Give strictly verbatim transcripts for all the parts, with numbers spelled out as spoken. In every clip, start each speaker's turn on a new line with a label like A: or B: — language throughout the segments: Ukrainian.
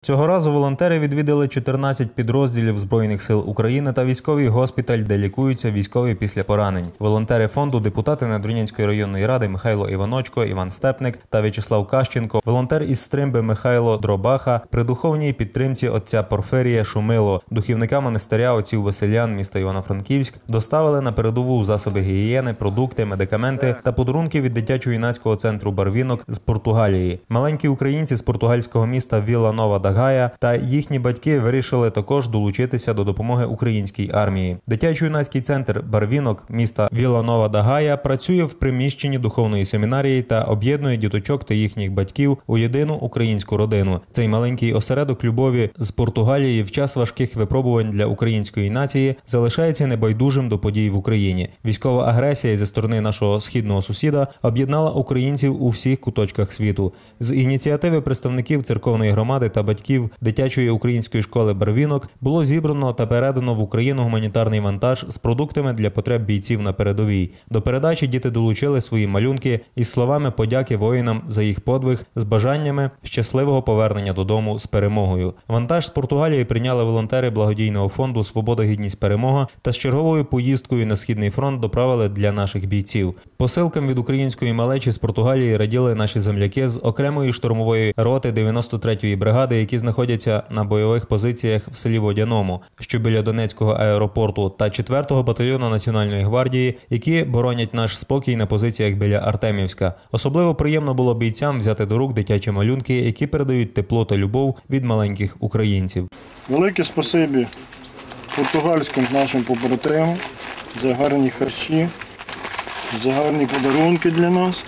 A: Цього разу волонтери відвідали чотирнадцять підрозділів Збройних сил України та військовий госпіталь, де лікуються військові після поранень. Волонтери фонду, депутати Надвірнянської районної ради Михайло Іваночко, Іван Степник та В'ячеслав Кащенко, волонтер із Стримби Михайло Дробаха при духовній підтримці отця Порфирія Шумило, духівника монастиря отців Василян міста Івано-Франківськ, доставили на передову засоби гігієни, продукти, медикаменти та подарунки від дитячо-юнацького центру «Барвінок» з Португалії. Маленькі українці з португальського міста Віла-Нова да Гая та їхні батьки вирішили також долучитися до допомоги українській армії. Дитячо-юнацький центр «Барвінок» міста Віла-Нова да Гая працює в приміщенні духовної семінарії та об'єднує діточок та їхніх батьків у єдину українську родину. Цей маленький осередок любові з Португалії в час важких випробувань для української нації залишається небайдужим до подій в Україні. Військова агресія зі сторони нашого східного сусіда об'єднала українців у всіх куточках світу. З ініціативи представників церковної громади та батьків дитячої української школи «Барвінок» було зібрано та передано в Україну гуманітарний вантаж з продуктами для потреб бійців на передовій. До передачі діти долучили свої малюнки із словами подяки воїнам за їх подвиг, з бажаннями щасливого повернення додому з перемогою. Вантаж з Португалії прийняли волонтери благодійного фонду «Свобода, гідність, перемога» та з черговою поїздкою на Східний фронт доправили для наших бійців. Посилкам від української малечі з Португалії раділи наші земляки з окремої штурмової роти дев'яносто третьої бригади, які знаходяться на бойових позиціях в селі Водяному, що біля Донецького аеропорту, та четвертого батальйону Національної гвардії, які боронять наш спокій на позиціях біля Артемівська. Особливо приємно було бійцям взяти до рук дитячі малюнки, які передають тепло та любов від маленьких українців.
B: Велике спасибі португальським нашим побратимам за гарні харчі, за гарні подарунки для нас.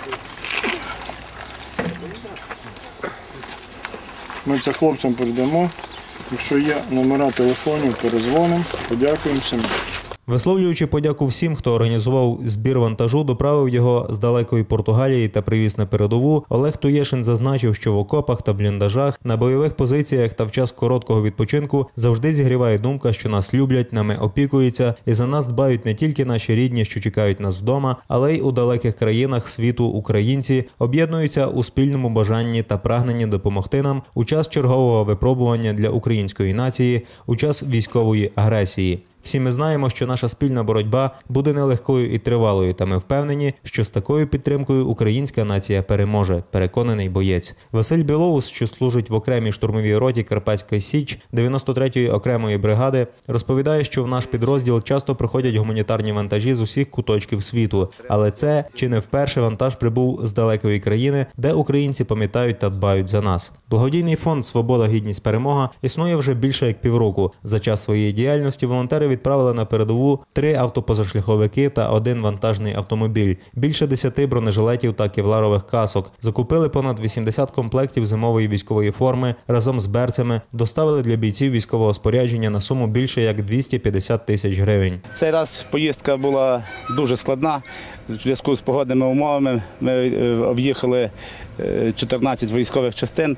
B: Ми це хлопцям передамо. Якщо є номера телефонів, перезвонимо, подякуємо всім.
A: Висловлюючи подяку всім, хто організував збір вантажу, доправив його з далекої Португалії та привіз на передову, Олег Туєшин зазначив, що в окопах та бліндажах, на бойових позиціях та в час короткого відпочинку завжди зігріває думка, що нас люблять, нами опікуються і за нас дбають не тільки наші рідні, що чекають нас вдома, але й у далеких країнах світу українці об'єднуються у спільному бажанні та прагненні допомогти нам у час чергового випробування для української нації, у час військової агресії. Всі ми знаємо, що наша спільна боротьба буде нелегкою і тривалою, та ми впевнені, що з такою підтримкою українська нація переможе, переконаний боєць. Василь Білоус, що служить в окремій штурмовій роті Карпатська Січ дев'яносто третьої окремої бригади, розповідає, що в наш підрозділ часто приходять гуманітарні вантажі з усіх куточків світу. Але це чи не вперше вантаж прибув з далекої країни, де українці пам'ятають та дбають за нас. Благодійний фонд «Свобода, гідність, перемога» існує вже більше як півроку. За час своєї діяльності волонтери відправили на передову три автопозашляховики та один вантажний автомобіль, більше десяти бронежилетів та кевларових касок, закупили понад вісімдесят комплектів зимової військової форми, разом з берцями доставили для бійців військового спорядження на суму більше як двісті п'ятдесят тисяч гривень.
C: Цей раз поїздка була дуже складна. В зв'язку з погодними умовами ми об'їхали чотирнадцять військових частин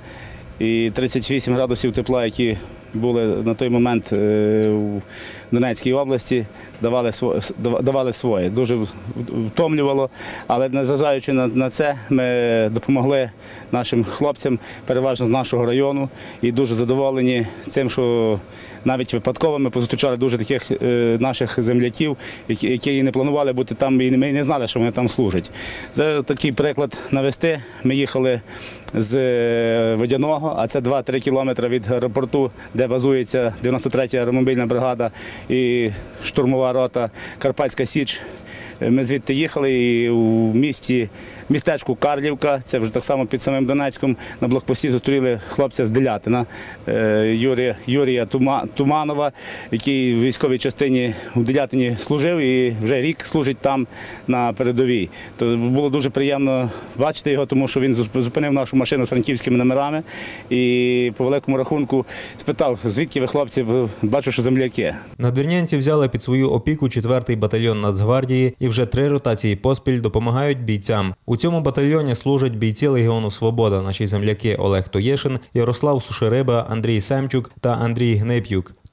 C: і тридцять вісім градусів тепла, які були на той момент у Донецькій області, давали своє. Давали своє. Дуже втомлювало, але незважаючи на це, ми допомогли нашим хлопцям, переважно з нашого району, і дуже задоволені цим, що навіть випадково ми позустрічали дуже таких наших земляків, які не планували бути там, і ми не знали, що вони там служать. Це такий приклад навести. Ми їхали з Водяного, а це два-три кілометри від аеропорту, де базується дев'яносто третя аеромобільна бригада і штурмова рота Карпатська Січ. Ми звідти їхали і у місті, містечку Карлівка, це вже так само під самим Донецьком, на блокпості зустріли хлопця з Делятина, Юрія, Юрія Туманова, який в військовій частині у Делятині служив і вже рік служить там на передовій. То було дуже приємно бачити його, тому що він зупинив нашу машину з франківськими номерами і по великому рахунку спитав, звідки ви, хлопці, бачу, що земляки.
A: Надвірнянці взяли під свою опіку четвертий батальйон Нацгвардії і вже три ротації поспіль допомагають бійцям. У цьому батальйоні служать бійці Легіону «Свобода», наші земляки Олег Туєшин, Ярослав Сушериба, Андрій Семчук та Андрій Гнип'юк.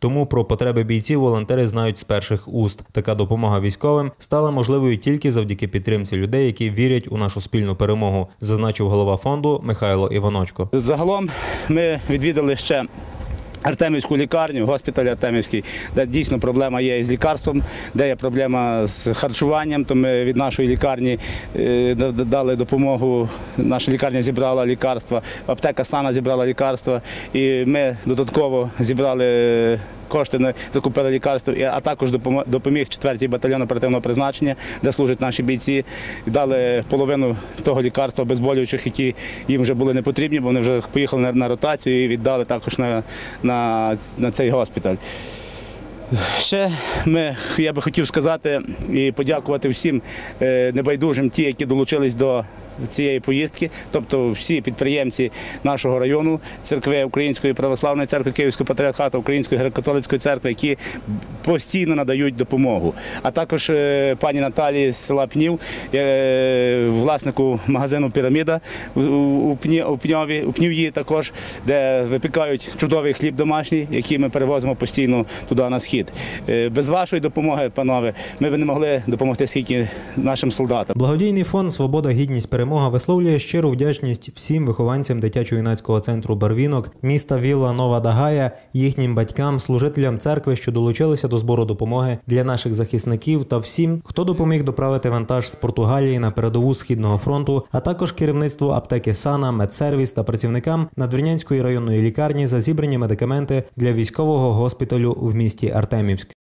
A: Тому про потреби бійців волонтери знають з перших уст. Така допомога військовим стала можливою тільки завдяки підтримці людей, які вірять у нашу спільну перемогу, зазначив голова фонду Михайло Іваночко.
C: Загалом ми відвідали ще Артемівську лікарню, госпіталь Артемівський, де дійсно проблема є із лікарством, де є проблема з харчуванням, то ми від нашої лікарні е, дали допомогу, наша лікарня зібрала лікарства, аптека Сана зібрала лікарства, і ми додатково зібрали кошти, закупили лікарство, а також допоміг четвертий батальйон оперативного призначення, де служать наші бійці, і дали половину того лікарства обезболюючих, які їм вже були не потрібні, бо вони вже поїхали на, на ротацію і віддали також на, на, на цей госпіталь. Ще ми, я би хотів сказати і подякувати всім небайдужим, ті, які долучились до цієї поїздки, тобто всі підприємці нашого району, церкви Української православної церкви, Київського патріархату, Української греко-католицької церкви, які постійно надають допомогу. А також пані Наталії з села Пнів, власнику магазину «Піраміда» у Пньові, у Пнів'ї також, де випікають чудовий хліб домашній, який ми перевозимо постійно туди на схід. Без вашої допомоги, панове, ми б не могли допомогти скільки нашим солдатам.
A: Благодійний фонд «Свобода, гідність, перемога» висловлює щиру вдячність всім вихованцям дитячо-юнацького центру «Барвінок», міста Вілла Нова Дагая, їхнім батькам, служителям церкви, що долучилися до збору допомоги для наших захисників та всім, хто допоміг доправити вантаж з Португалії на передову Східного фронту, а також керівництву аптеки Сана, Медсервіс та працівникам Надвірнянської районної лікарні за зібрані медикаменти для військового госпіталю в місті Артемівськ.